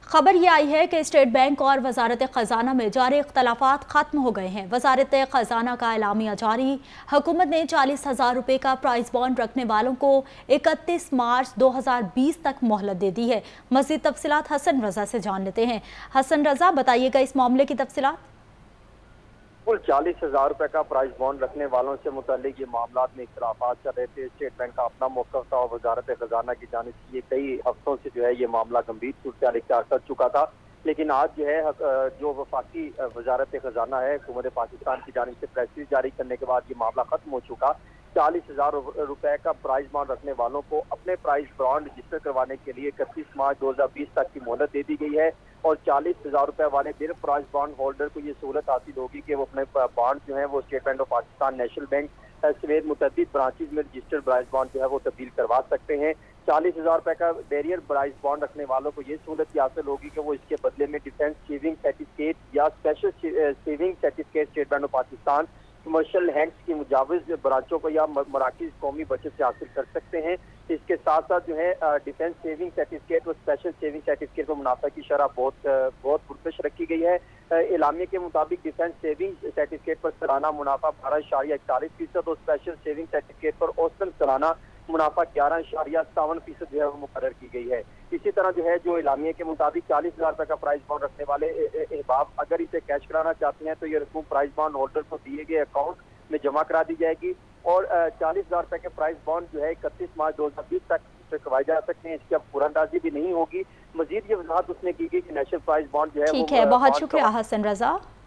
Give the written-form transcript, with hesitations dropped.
खबर ये आई है कि स्टेट बैंक और वजारत ख़जाना में जारी इख्तलाफात ख़त्म हो गए हैं। वजारत ख़जाना का एलामिया जारी, हुकूमत ने 40,000 रुपये का प्राइस बॉन्ड रखने वालों को 31 मार्च 2020 तक मोहलत दे दी है। मज़ीद तफसीलात हसन रजा से जान लेते हैं। हसन रजा, बताइएगा इस मामले की तफसीलात। कुल 40,000 रुपए का प्राइस बॉन्ड रखने वालों से मुतालिक ये मामला में इख्तलाफात चल रहे थे। स्टेट बैंक का अपना मौक़िफ़ था और वजारत खजाना की जानिब से ये कई हफ्तों से जो है ये मामला गंभीर सूरत इख्तियार कर चुका था। लेकिन आज जो है जो वफाकी वजारत खजाना है हुकूमत पाकिस्तान की जानिब से प्रेस जारी करने के बाद ये मामला खत्म हो चुका। 40,000 रुपए का प्राइस बॉन्ड रखने वालों को अपने प्राइस बॉन्ड रजिस्टर करवाने के लिए 31 मार्च 2020 तक की मोहलत दे दी गई है और 40,000 रुपए वाले बिल प्राइस बॉन्ड होल्डर को ये सहूलत हासिल होगी कि वो अपने बॉन्ड जो है वो state bank of Pakistan, national bank समेत मुतअद्दिद ब्रांचेज में रजिस्टर्ड प्राइस बॉन्ड जो है वो तब्दील करवा सकते हैं। 40,000 रुपए का बैरियर प्राइस बॉन्ड रखने वालों को ये सहूलत हासिल होगी कि वो इसके बदले में डिफेंस सेविंग सर्टिफिकेट या special saving certificate state bank of Pakistan commercial hands की मुजाविज ब्रांचों को या मराकज़ कौमी बचत से हासिल कर सकते हैं। इसके साथ साथ जो है डिफेंस सेविंग सर्टिफिकेट और स्पेशल सेविंग सर्टिफिकेट में मुनाफा की शरह बहुत पुरकश रखी गई है। एलामिया के मुताबिक डिफेंस सेविंग सर्टिफिकेट पर सालाना मुनाफा 12.41% और स्पेशल सेविंग सर्टिफिकेट पर औसतन सालाना मुनाफा 11.57% जो है वो मुकर्रर की गई है। इसी तरह जो है जो एलामिया के मुताबिक 40,000 रुपए का प्राइस बॉन्ड रखने वाले अहबाब अगर इसे कैश कराना चाहते हैं तो ये रकम प्राइस बॉन्ड होल्डर को दिए गए अकाउंट में जमा करा दी जाएगी और 40,000 रुपए के प्राइस बॉन्ड जो है 31 मार्च 2020 तक करवाए जा सकते हैं। इसकी अब पुरंदाजी भी नहीं होगी। मजीद ये वजाहत उसने की कि नेशनल प्राइस बॉन्ड जो है ठीक है, बहुत शुक्रिया हसन रजा।